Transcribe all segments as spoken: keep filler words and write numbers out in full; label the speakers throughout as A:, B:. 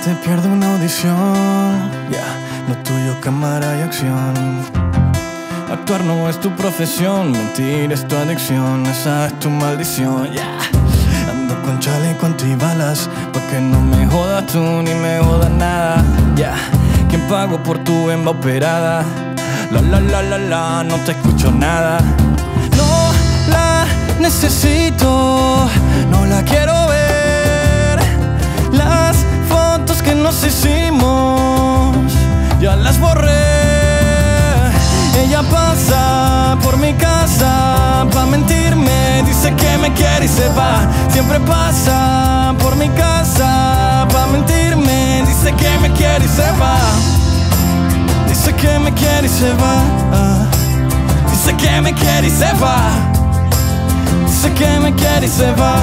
A: te pierde una audición, ya, yeah. Lo tuyo cámara y acción. Actuar no es tu profesión, mentir es tu adicción, esa es tu maldición, ya, yeah. Ando con chaleco antibalas, pa' que no me jodas tú ni me jodas nada, ya, yeah. ¿Quién pagó por tu hemba operada? La la la la la, no te escucho nada. No la necesito, no la quiero ver. Las fotos que nos hicimos, ya las borré. Ella pasa por mi casa pa' mentirme, dice que me quiere y se va. Siempre pasa por mi casa pa' mentirme, dice que me quiere y se va. Dice que me quiere y se va. Dice que me quiere y se va. Dice que me quiere y se va.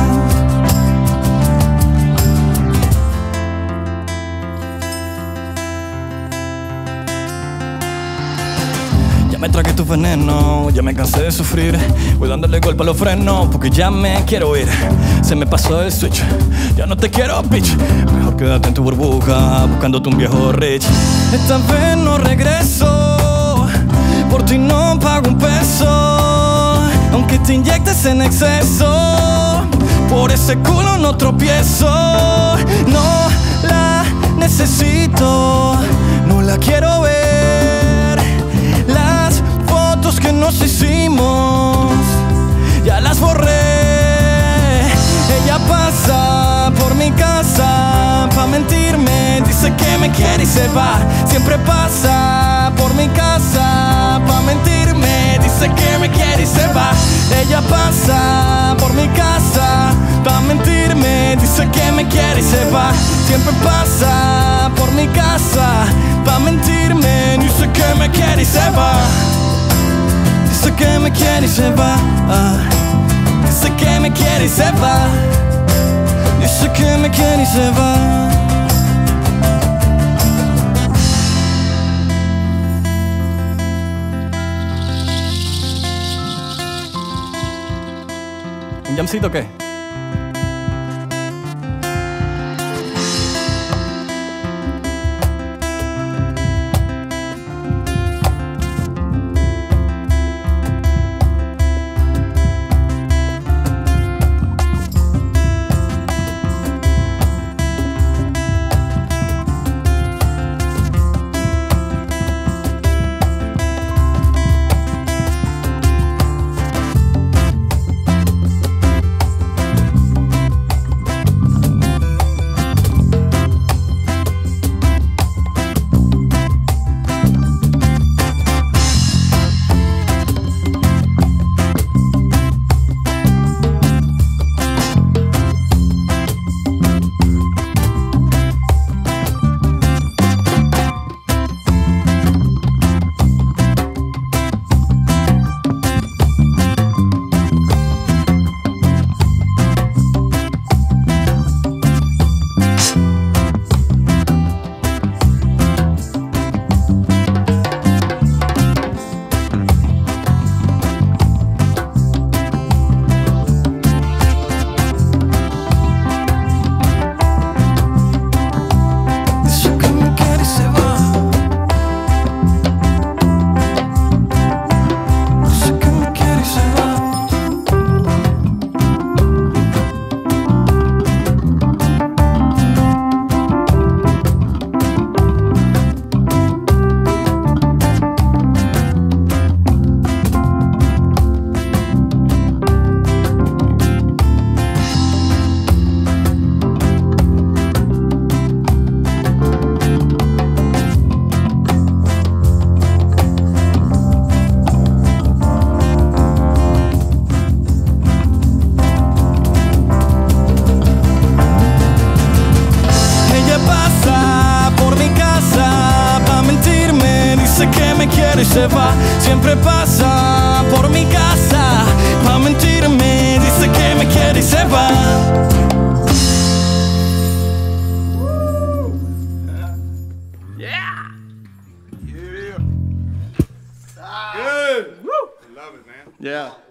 A: Ya me tragué tu veneno, ya me cansé de sufrir. Voy dándole golpe a los frenos porque ya me quiero ir. Se me pasó el switch, ya no te quiero, bitch. Mejor quédate en tu burbuja, buscándote un viejo rich. Esta vez no regreso, por ti no pago un peso. Aunque te inyectes en exceso, por ese culo no tropiezo. No la necesito, no la quiero ver. Las fotos que nos hicimos, ya las borré. Ella pasa por mi casa pa' mentirme, dice que me quiere y se va. Siempre pasa por mi casa pa' mentirme, dice que me quiere y se va. Ella pasa por mi casa pa' mentirme, dice que me quiere y se va. Siempre pasa por mi casa pa' mentirme, dice que me quiere y se va. Dice que me quiere y se va. Dice que me quiere y se va. Dice que me quiere y se va. ¿Un jamcito o qué?
B: Y se va, siempre pasa por mi casa pa' mentirme, dice que me quiere y se va.
C: Yeah. Yeah. Good. Woo. Love it, man.
B: Yeah.